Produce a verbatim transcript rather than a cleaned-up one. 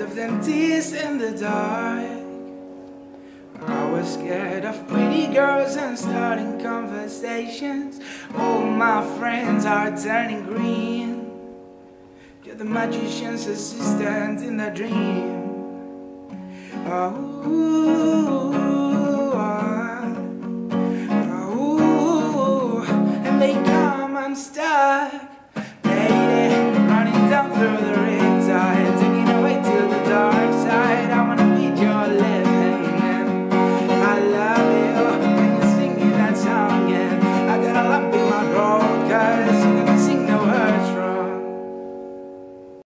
of dentists in the dark. I was scared of pretty girls and starting conversations. All my friends are turning green. You're the magician's assistant in a dream. Oh,